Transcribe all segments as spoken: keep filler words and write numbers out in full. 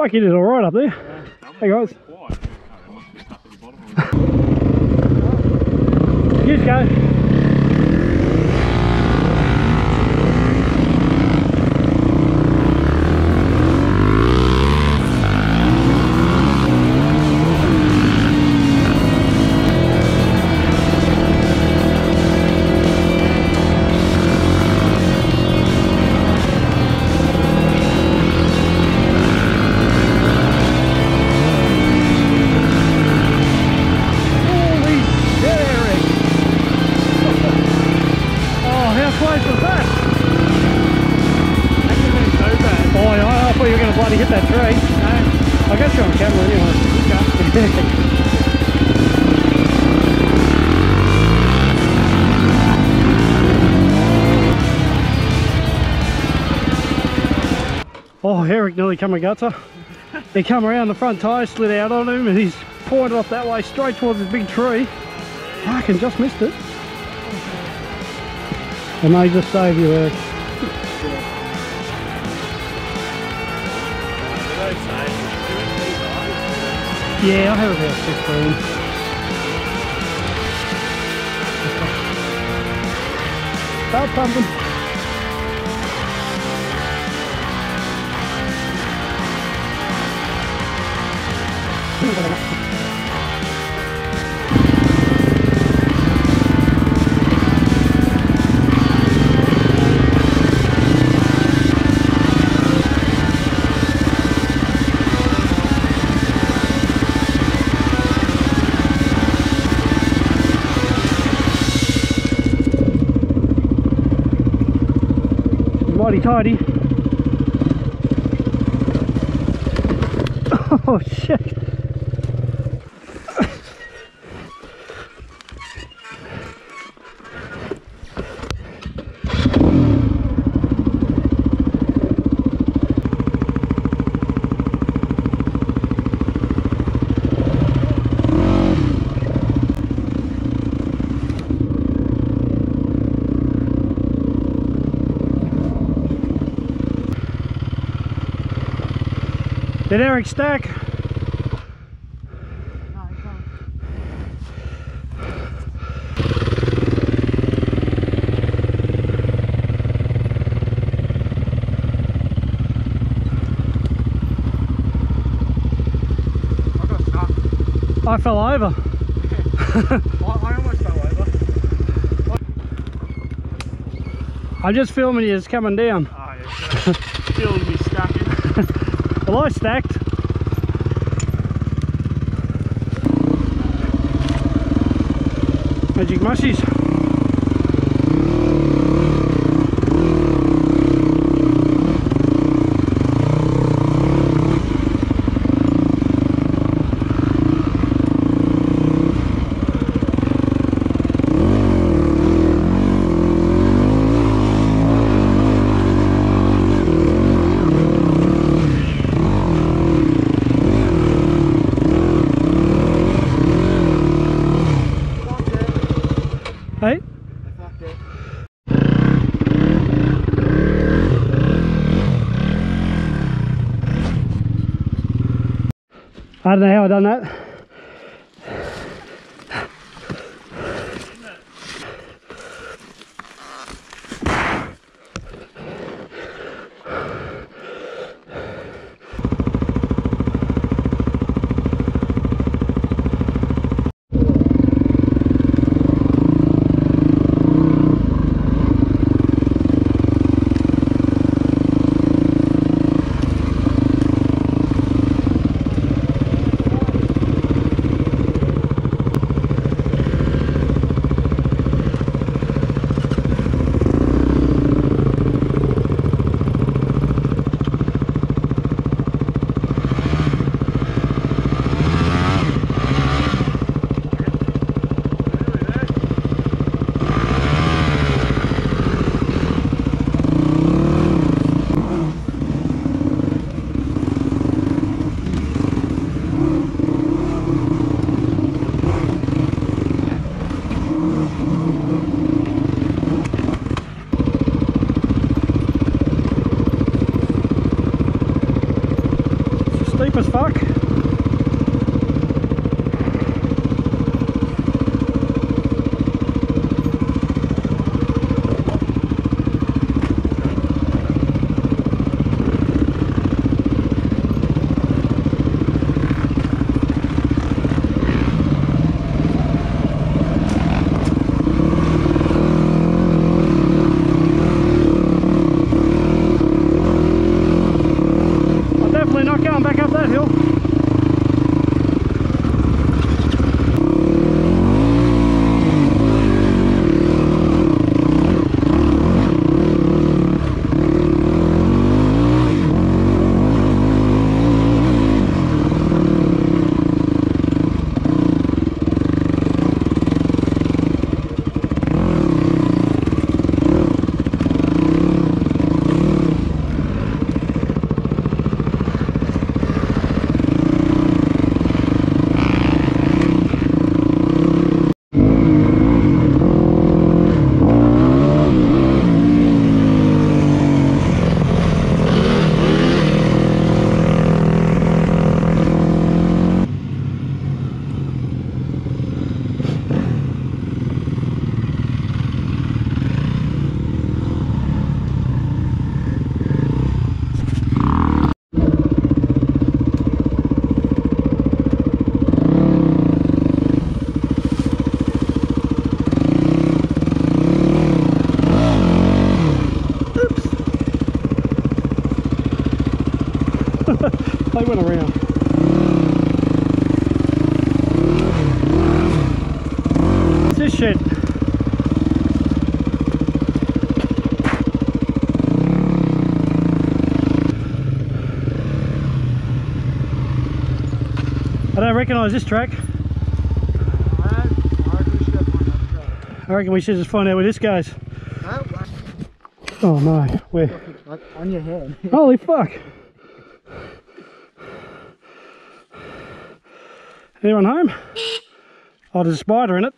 Fuck, you did alright up there. Yeah. Hey guys. You just go. To hit that tree. No. I got you on camera anyway. Okay. Oh, Eric nearly come a gutter. He come around, the front tyre slid out on him and he's pointed off that way straight towards this big tree. Fucking just missed it. And they just saved you, Eric. Yeah, I have about fifteen. Start pumping. Mighty tidy. Oh shit. Did Eric stack? No, he can't. I got stuck. I fell over. I, I almost fell over. I'm just filming you, it's coming down. Oh yeah, feeling me stacking. Well, I stacked. Magic mushies. Hey? I don't know how I done that. They went around. What's this shit? I don't recognise this track. I reckon we should just find out where this goes. Oh no, where? On your head. Holy fuck! Anyone home? Oh, there's a spider in it.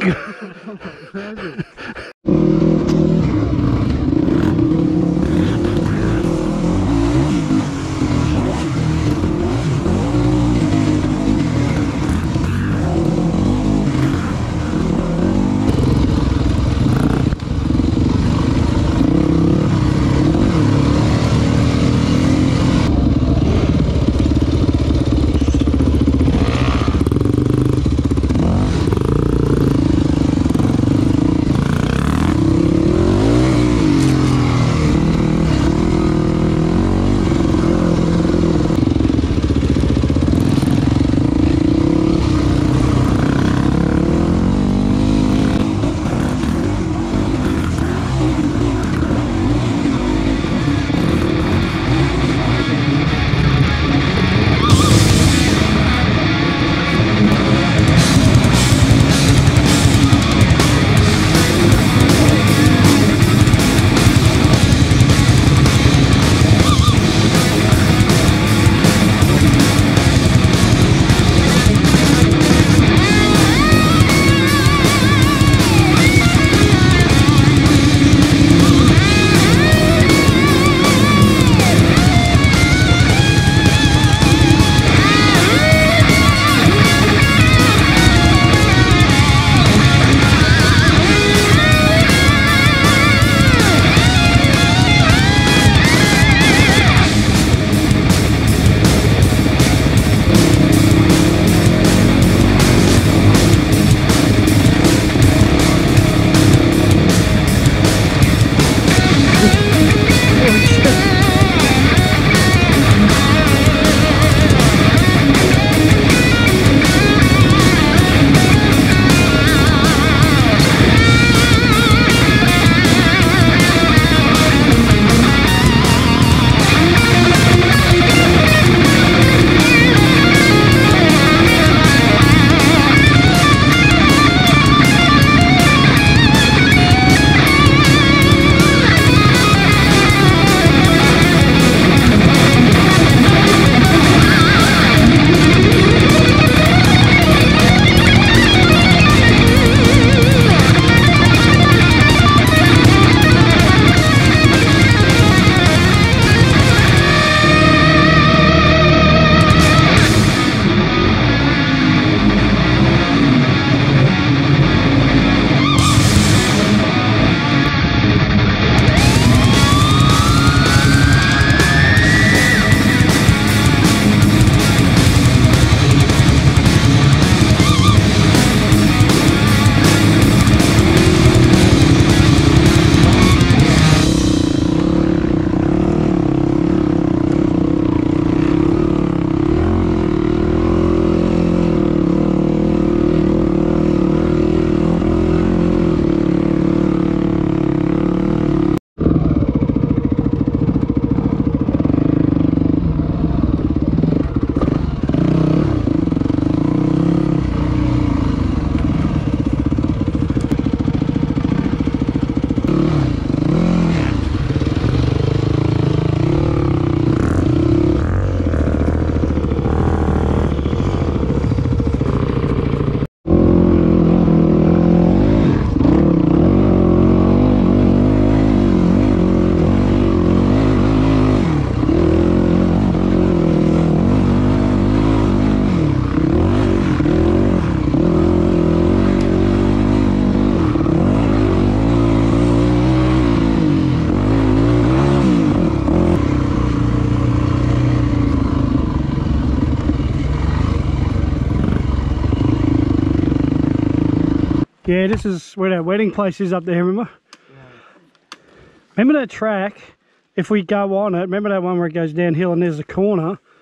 Yeah, this is where that wedding place is up there, remember? Yeah. Remember that track, if we go on it, remember that one where it goes downhill and there's a corner,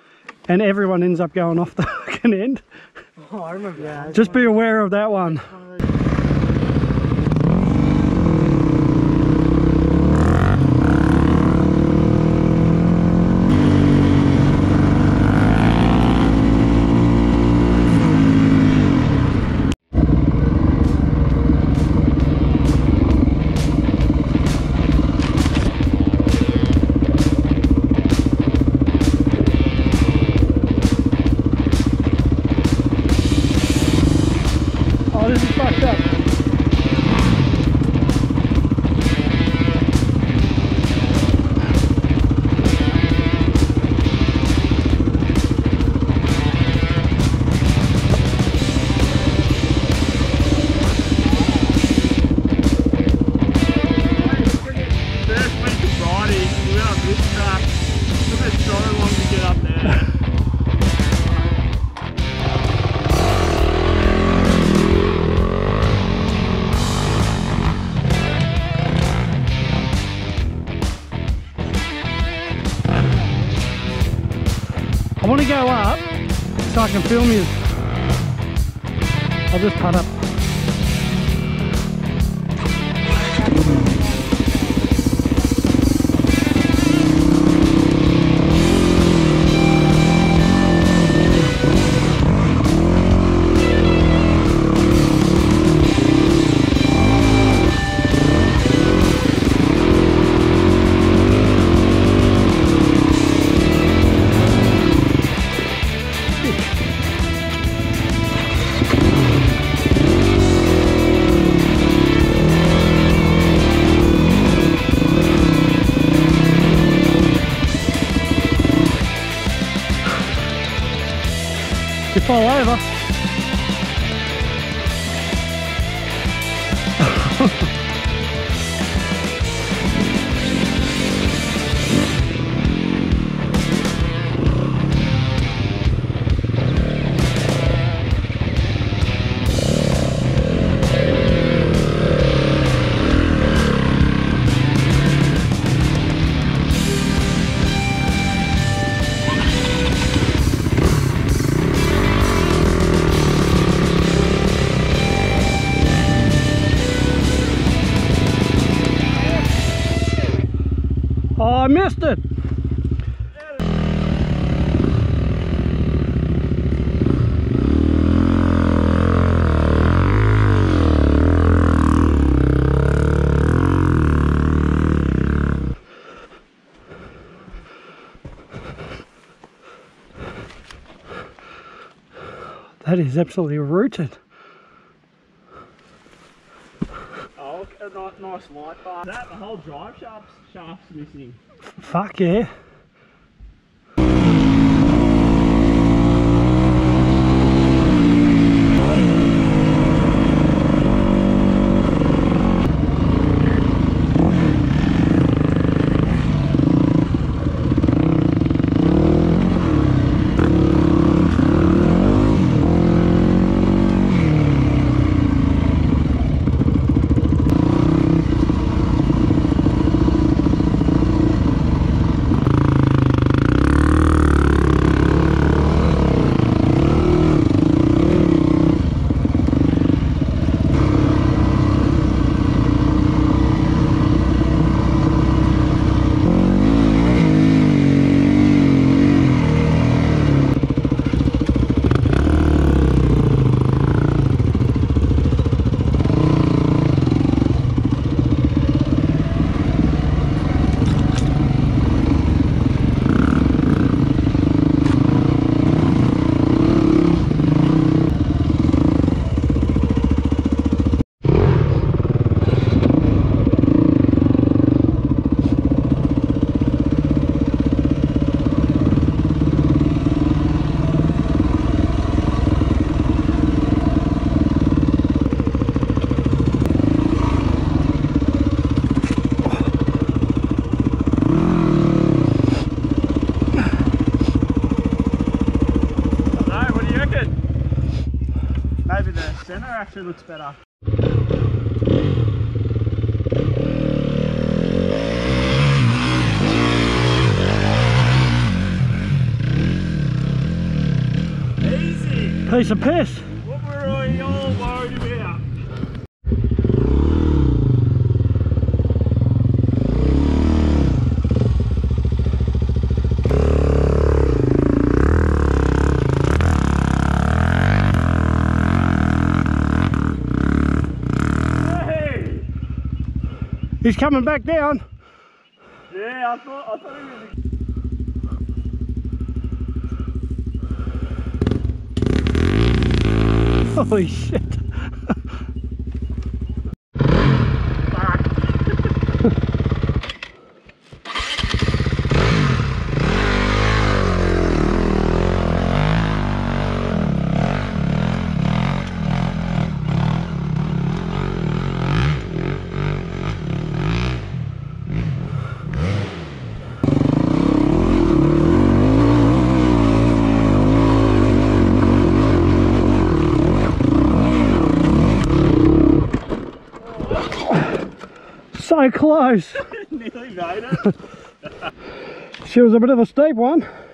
and everyone ends up going off the fucking end. Oh, I remember that. Just be aware of that one. This is fucked up. First week of riding, we went up this track. It took us so long to get up there. I want to go up so I can film you. I'll just putt up. You fall over. Oh, I missed it. That is absolutely rooted. Oh, a nice, nice light bar. That the whole drive shaft's shaft's missing. Fuck yeah. Maybe the centre actually looks better. piece of piss. What were we all worried about? Hey! He's coming back down. Yeah, I thought I thought he was. Holy shit. So close. Nearly made it. She was a bit of a steep one.